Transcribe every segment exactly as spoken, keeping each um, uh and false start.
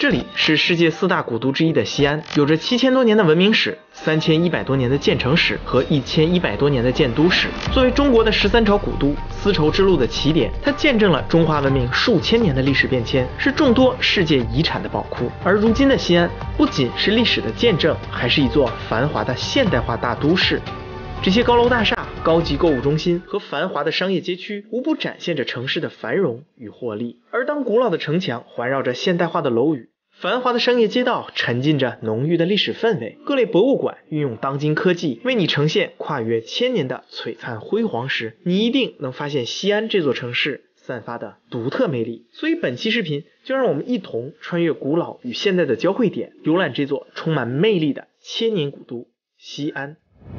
这里是世界四大古都之一的西安，有着七千多年的文明史、三千一百多年的建城史和一千一百多年的建都史。作为中国的十三朝古都，丝绸之路的起点，它见证了中华文明数千年的历史变迁，是众多世界遗产的宝库。而如今的西安，不仅是历史的见证，还是一座繁华的现代化大都市。这些高楼大厦、高级购物中心和繁华的商业街区，无不展现着城市的繁荣与活力。而当古老的城墙环绕着现代化的楼宇，繁华的商业街道沉浸着浓郁的历史氛围，各类博物馆运用当今科技为你呈现跨越千年的璀璨辉煌时，你一定能发现西安这座城市散发的独特魅力。所以本期视频就让我们一同穿越古老与现代的交汇点，游览这座充满魅力的千年古都西安。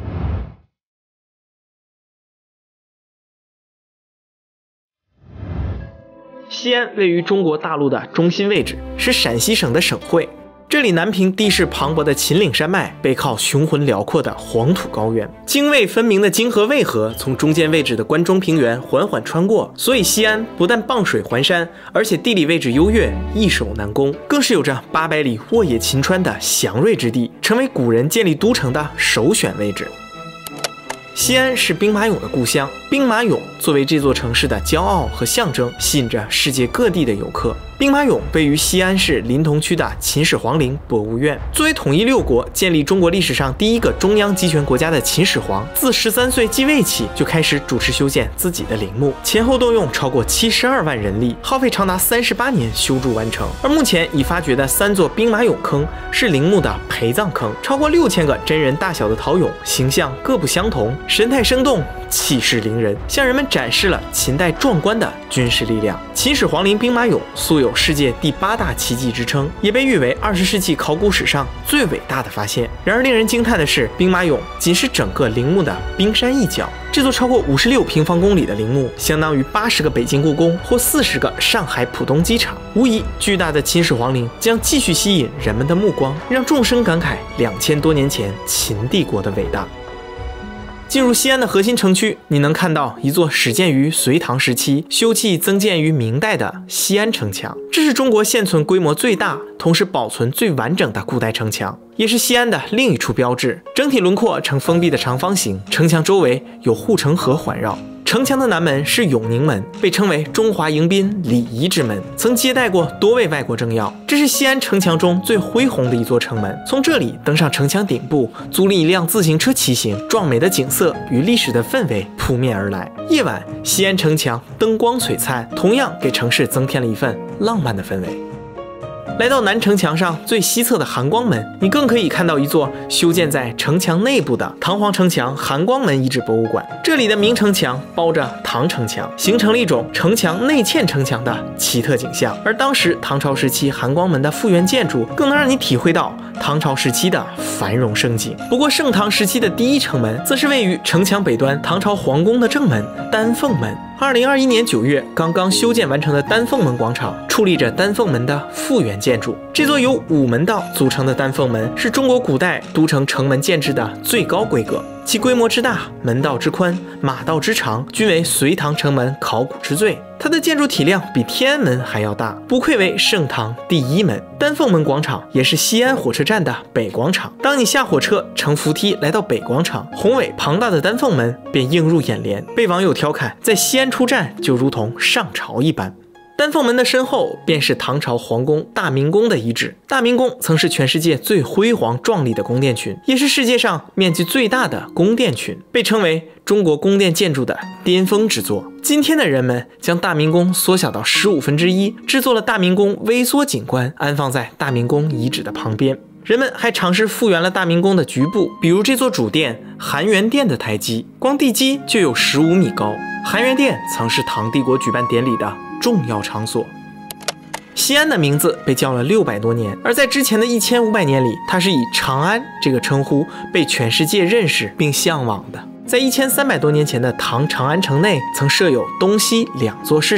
西安位于中国大陆的中心位置，是陕西省的省会。这里南平地势磅礴的秦岭山脉，背靠雄浑辽阔的黄土高原，泾渭分明的泾河渭河从中间位置的关中平原缓缓穿过，所以西安不但傍水环山，而且地理位置优越，易守难攻，更是有着八百里沃野秦川的祥瑞之地，成为古人建立都城的首选位置。西安是兵马俑的故乡，兵马俑作为这座城市的骄傲和象征，吸引着世界各地的游客。兵马俑位于西安市临潼区的秦始皇陵博物院。作为统一六国、建立中国历史上第一个中央集权国家的秦始皇，自十三岁继位起就开始主持修建自己的陵墓，前后动用超过七十二万人力，耗费长达三十八年修筑完成。而目前已发掘的三座兵马俑坑是陵墓的陪葬坑，超过六千个真人大小的陶俑，形象各不相同，神态生动，气势凌人，向人们展示了秦代壮观的军事力量。秦始皇陵兵马俑素有世界第八大奇迹之称，也被誉为二十世纪考古史上最伟大的发现。然而令人惊叹的是，兵马俑仅是整个陵墓的冰山一角。这座超过五十六平方公里的陵墓，相当于八十个北京故宫或四十个上海浦东机场。无疑，巨大的秦始皇陵将继续吸引人们的目光，让众生感慨两千多年前秦帝国的伟大。进入西安的核心城区，你能看到一座始建于隋唐时期、修葺增建于明代的西安城墙。这是中国现存规模最大、同时保存最完整的古代城墙，也是西安的另一处标志。整体轮廓呈封闭的长方形，城墙周围有护城河环绕。城墙的南门是永宁门，被称为中华迎宾礼仪之门，曾接待过多位外国政要。这是西安城墙中最恢宏的一座城门。从这里登上城墙顶部，租赁一辆自行车骑行，壮美的景色与历史的氛围扑面而来。夜晚，西安城墙灯光璀璨，同样给城市增添了一份浪漫的氛围。来到南城墙上最西侧的含光门，你更可以看到一座修建在城墙内部的唐皇城墙含光门遗址博物馆。这里的明城墙包着唐城墙，形成了一种城墙内嵌城墙的奇特景象。而当时唐朝时期含光门的复原建筑，更能让你体会到唐朝时期的繁荣盛景。不过盛唐时期的第一城门，则是位于城墙北端唐朝皇宫的正门丹凤门。二零二一年九月，刚刚修建完成的丹凤门广场矗立着丹凤门的复原建筑。这座由五门道组成的丹凤门，是中国古代都城城门建制的最高规格，其规模之大、门道之宽、马道之长，均为隋唐城门考古之最。它的建筑体量比天安门还要大，不愧为盛唐第一门。丹凤门广场也是西安火车站的北广场。当你下火车乘扶梯来到北广场，宏伟庞大的丹凤门便映入眼帘，被网友调侃在西安出站就如同上朝一般。丹凤门的身后便是唐朝皇宫大明宫的遗址。大明宫曾是全世界最辉煌壮丽的宫殿群，也是世界上面积最大的宫殿群，被称为中国宫殿建筑的巅峰之作。今天的人们将大明宫缩小到十五分之一，制作了大明宫微缩景观，安放在大明宫遗址的旁边。人们还尝试复原了大明宫的局部，比如这座主殿含元殿的台基，光地基就有十五米高。含元殿曾是唐帝国举办典礼的重要场所。西安的名字被叫了六百多年，而在之前的一千五百年里，它是以长安这个称呼被全世界认识并向往的。在一千三百多年前的唐长安城内，曾设有东西两座市场。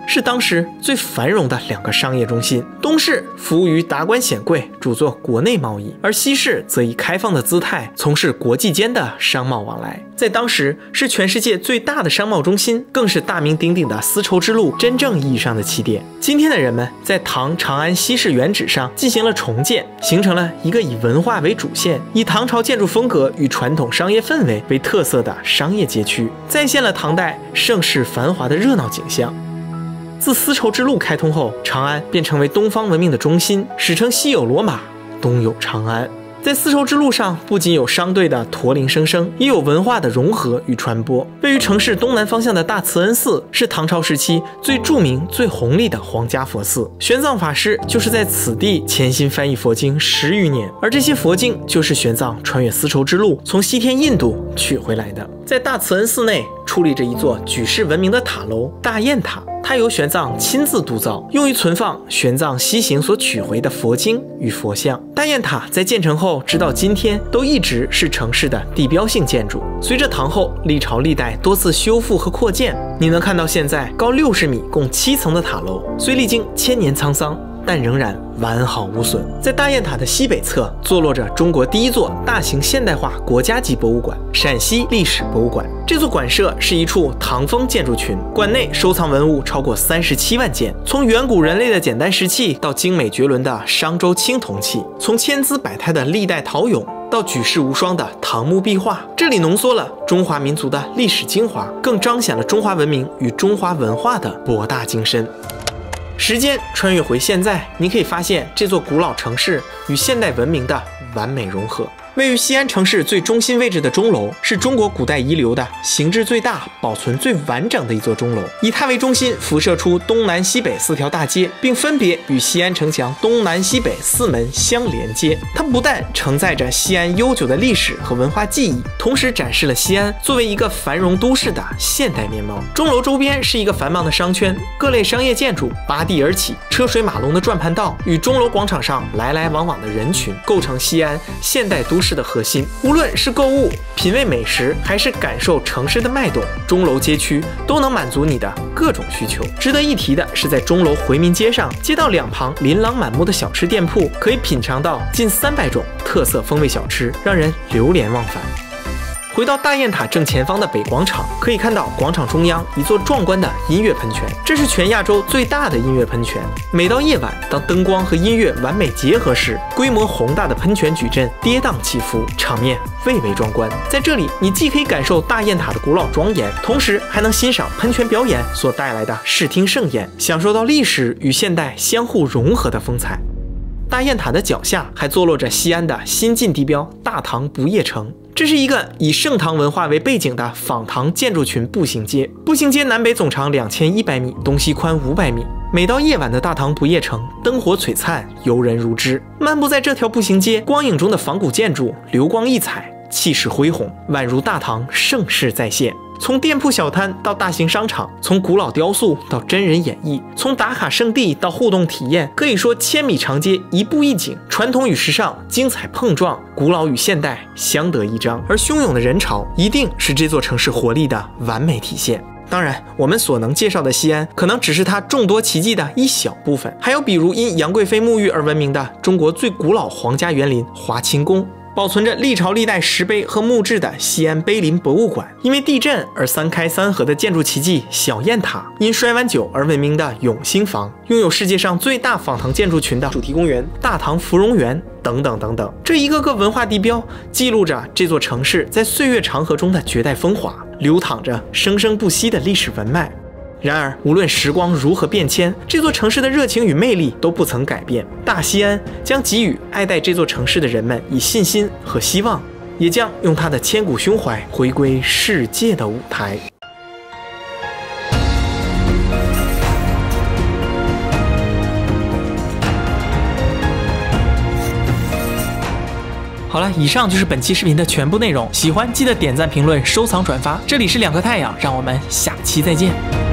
是当时最繁荣的两个商业中心。东市服务于达官显贵，主做国内贸易，而西市则以开放的姿态从事国际间的商贸往来。在当时是全世界最大的商贸中心，更是大名鼎鼎的丝绸之路真正意义上的起点。今天的人们在唐长安西市原址上进行了重建，形成了一个以文化为主线，以唐朝建筑风格与传统商业氛围为特色的商业街区，再现了唐代盛世繁华的热闹景象。自丝绸之路开通后，长安便成为东方文明的中心，史称西有罗马，东有长安。在丝绸之路上，不仅有商队的驼铃声声，也有文化的融合与传播。位于城市东南方向的大慈恩寺是唐朝时期最著名、最宏丽的皇家佛寺，玄奘法师就是在此地潜心翻译佛经十余年，而这些佛经就是玄奘穿越丝绸之路从西天印度取回来的。在大慈恩寺内矗立着一座举世闻名的塔楼——大雁塔，它由玄奘亲自督造，用于存放玄奘西行所取回的佛经与佛像。大雁塔在建成后，直到今天都一直是城市的地标性建筑。随着唐后历朝历代多次修复和扩建，你能看到现在高六十米、共七层的塔楼，虽历经千年沧桑，但仍然完好无损。在大雁塔的西北侧，坐落着中国第一座大型现代化国家级博物馆——陕西历史博物馆。这座馆舍是一处唐风建筑群，馆内收藏文物超过三十七万件，从远古人类的简单石器到精美绝伦的商周青铜器，从千姿百态的历代陶俑到举世无双的唐墓壁画，这里浓缩了中华民族的历史精华，更彰显了中华文明与中华文化的博大精深。时间穿越回现在，你可以发现这座古老城市与现代文明的完美融合。位于西安城市最中心位置的钟楼，是中国古代遗留的形制最大、保存最完整的一座钟楼。以它为中心，辐射出东南西北四条大街，并分别与西安城墙东南西北四门相连接。它不但承载着西安悠久的历史和文化记忆，同时展示了西安作为一个繁荣都市的现代面貌。钟楼周边是一个繁忙的商圈，各类商业建筑拔地而起，车水马龙的转盘道与钟楼广场上来来往往的人群，构成西安现代都市的核心。无论是购物、品味美食，还是感受城市的脉动，钟楼街区都能满足你的各种需求。值得一提的是，在钟楼回民街上，街道两旁琳琅满目的小吃店铺，可以品尝到近三百种特色风味小吃，让人流连忘返。回到大雁塔正前方的北广场，可以看到广场中央一座壮观的音乐喷泉，这是全亚洲最大的音乐喷泉。每到夜晚，当灯光和音乐完美结合时，规模宏大的喷泉矩阵跌宕起伏，场面蔚为壮观。在这里，你既可以感受大雁塔的古老庄严，同时还能欣赏喷泉表演所带来的视听盛宴，享受到历史与现代相互融合的风采。大雁塔的脚下还坐落着西安的新晋地标大唐不夜城，这是一个以盛唐文化为背景的仿唐建筑群步行街。步行街南北总长两千一百米，东西宽五百米。每到夜晚的大唐不夜城，灯火璀璨，游人如织。漫步在这条步行街，光影中的仿古建筑流光溢彩，气势恢宏，宛如大唐盛世再现。从店铺小摊到大型商场，从古老雕塑到真人演绎，从打卡圣地到互动体验，可以说千米长街一步一景，传统与时尚精彩碰撞，古老与现代相得益彰。而汹涌的人潮一定是这座城市活力的完美体现。当然，我们所能介绍的西安，可能只是它众多奇迹的一小部分，还有比如因杨贵妃沐浴而闻名的中国最古老皇家园林华清宫，保存着历朝历代石碑和墓志的西安碑林博物馆，因为地震而三开三合的建筑奇迹小雁塔，因摔碗酒而闻名的永兴坊，拥有世界上最大仿唐建筑群的主题公园大唐芙蓉园，等等等等。这一个个文化地标记录着这座城市在岁月长河中的绝代风华，流淌着生生不息的历史文脉。然而，无论时光如何变迁，这座城市的热情与魅力都不曾改变。大西安将给予爱戴这座城市的人们以信心和希望，也将用它的千古胸怀回归世界的舞台。好了，以上就是本期视频的全部内容。喜欢记得点赞、评论、收藏、转发。这里是两颗太阳，让我们下期再见。